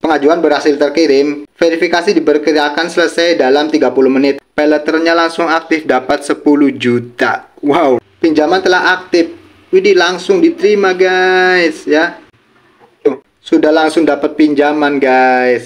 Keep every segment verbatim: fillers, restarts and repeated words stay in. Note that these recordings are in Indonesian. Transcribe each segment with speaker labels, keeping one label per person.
Speaker 1: Pengajuan berhasil terkirim. Verifikasi diperkirakan selesai dalam tiga puluh menit. Payletternya langsung aktif, dapat sepuluh juta. Wow, pinjaman telah aktif. Widih, langsung diterima guys ya. Tuh, sudah langsung dapat pinjaman guys.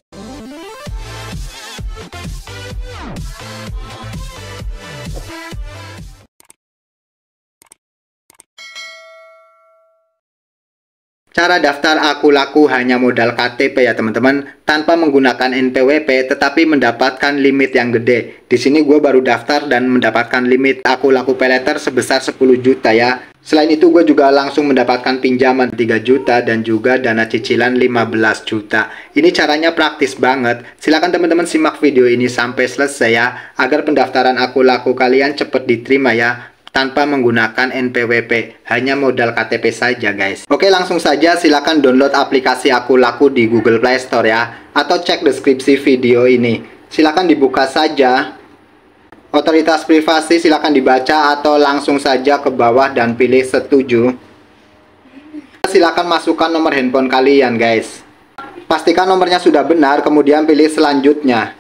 Speaker 1: Cara daftar Aku Laku hanya modal K T P ya teman-teman, tanpa menggunakan N P W P, tetapi mendapatkan limit yang gede. Di sini gue baru daftar dan mendapatkan limit Aku Laku Payletter sebesar sepuluh juta ya. Selain itu gue juga langsung mendapatkan pinjaman tiga juta dan juga dana cicilan lima belas juta. Ini caranya praktis banget. Silahkan teman-teman simak video ini sampai selesai ya, agar pendaftaran Aku Laku kalian cepat diterima ya, tanpa menggunakan N P W P, hanya modal K T P saja guys. Oke, langsung saja silakan download aplikasi Aku Laku di Google Play Store ya, atau cek deskripsi video ini. Silakan dibuka saja. Otoritas privasi silakan dibaca atau langsung saja ke bawah dan pilih setuju. Silakan masukkan nomor handphone kalian guys. Pastikan nomornya sudah benar, kemudian pilih selanjutnya.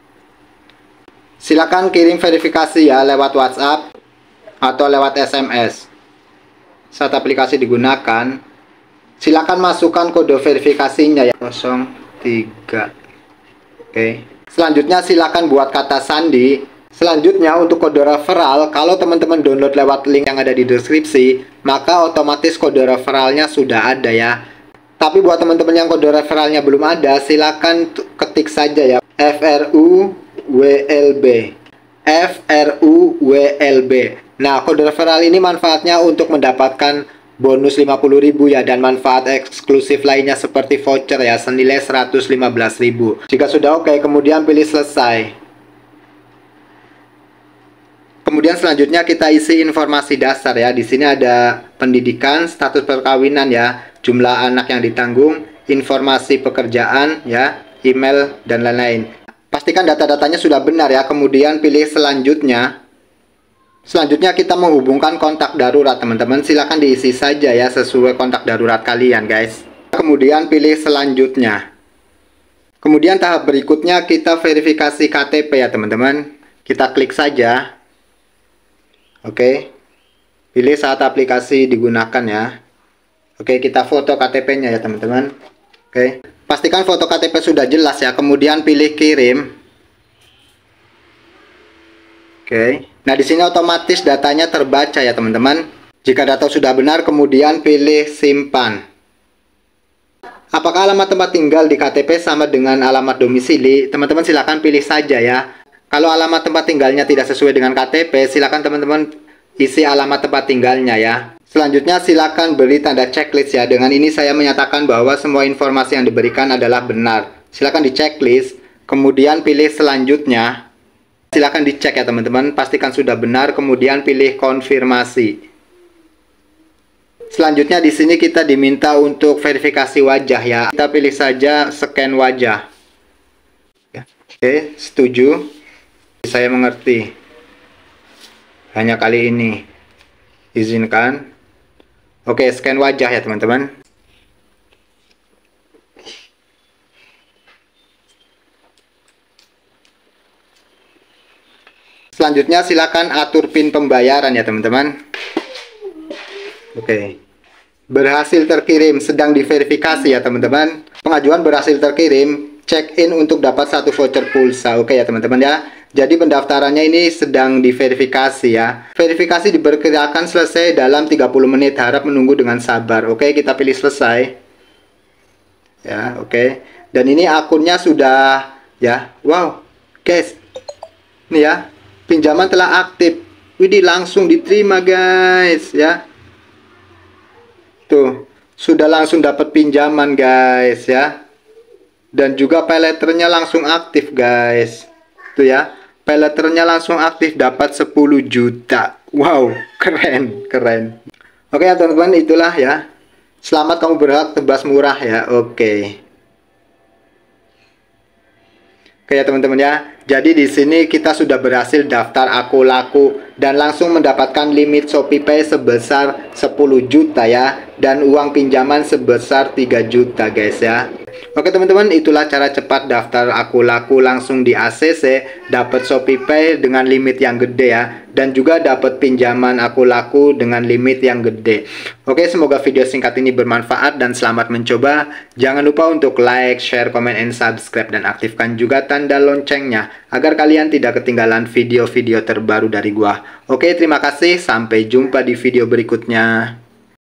Speaker 1: Silakan kirim verifikasi ya lewat WhatsApp atau lewat S M S. Saat aplikasi digunakan, silakan masukkan kode verifikasinya ya, nol tiga. Oke. Selanjutnya silakan buat kata sandi. Selanjutnya untuk kode referral, kalau teman-teman download lewat link yang ada di deskripsi, maka otomatis kode referralnya sudah ada ya. Tapi buat teman-teman yang kode referralnya belum ada, silakan ketik saja ya, F R U W L B. F R U W L B. Nah, kode referral ini manfaatnya untuk mendapatkan bonus lima puluh ribu ya, dan manfaat eksklusif lainnya seperti voucher ya, senilai seratus lima belas ribu. Jika sudah oke, kemudian pilih selesai. Kemudian selanjutnya kita isi informasi dasar ya. Di sini ada pendidikan, status perkawinan ya, jumlah anak yang ditanggung, informasi pekerjaan ya, email dan lain-lain. Pastikan data-datanya sudah benar ya, kemudian pilih selanjutnya. Selanjutnya kita menghubungkan kontak darurat teman-teman, silahkan diisi saja ya sesuai kontak darurat kalian guys. Kemudian pilih selanjutnya. Kemudian tahap berikutnya kita verifikasi K T P ya teman-teman. Kita klik saja. Oke. Pilih saat aplikasi digunakan ya. Oke, kita foto K T P-nya ya teman-teman. Oke. Pastikan foto K T P sudah jelas ya, kemudian pilih kirim. Oke. Nah, di sini otomatis datanya terbaca ya, teman-teman. Jika data sudah benar, kemudian pilih simpan. Apakah alamat tempat tinggal di K T P sama dengan alamat domisili? Teman-teman silakan pilih saja ya. Kalau alamat tempat tinggalnya tidak sesuai dengan K T P, silakan teman-teman isi alamat tempat tinggalnya ya. Selanjutnya silakan beri tanda checklist ya. Dengan ini saya menyatakan bahwa semua informasi yang diberikan adalah benar. Silakan di checklist, kemudian pilih selanjutnya. Silakan dicek ya teman-teman, pastikan sudah benar, kemudian pilih konfirmasi. Selanjutnya di sini kita diminta untuk verifikasi wajah ya. Kita pilih saja scan wajah. Oke, setuju. Saya mengerti. Hanya kali ini. Izinkan. Oke, scan wajah ya teman-teman. Selanjutnya silakan atur PIN pembayaran ya teman-teman. Oke. Berhasil terkirim, sedang diverifikasi ya teman-teman. Pengajuan berhasil terkirim. Check in untuk dapat satu voucher pulsa. Oke ya teman-teman ya. Jadi pendaftarannya ini sedang diverifikasi ya. Verifikasi diperkirakan selesai dalam tiga puluh menit. Harap menunggu dengan sabar. Oke, kita pilih selesai. Ya, oke. Dan ini akunnya sudah ya. Wow, guys. Nih ya. Pinjaman telah aktif. Widih, langsung diterima guys ya. Tuh, sudah langsung dapat pinjaman guys ya. Dan juga payletternya langsung aktif guys. Tuh ya, payletternya langsung aktif, dapat sepuluh juta. Wow, keren, keren. Oke ya teman-teman, itulah ya. Selamat kamu berhak tebas murah ya. Oke. Oke ya teman-teman ya. Jadi di sini kita sudah berhasil daftar Aku Laku dan langsung mendapatkan limit ShopeePay sebesar sepuluh juta ya, dan uang pinjaman sebesar tiga juta guys ya. Oke teman-teman, itulah cara cepat daftar aku laku langsung di A C C, dapat ShopeePay dengan limit yang gede ya, dan juga dapat pinjaman aku laku dengan limit yang gede. Oke, semoga video singkat ini bermanfaat dan selamat mencoba. Jangan lupa untuk like, share, comment, and subscribe, dan aktifkan juga tanda loncengnya agar kalian tidak ketinggalan video-video terbaru dari gua. Oke, terima kasih, sampai jumpa di video berikutnya.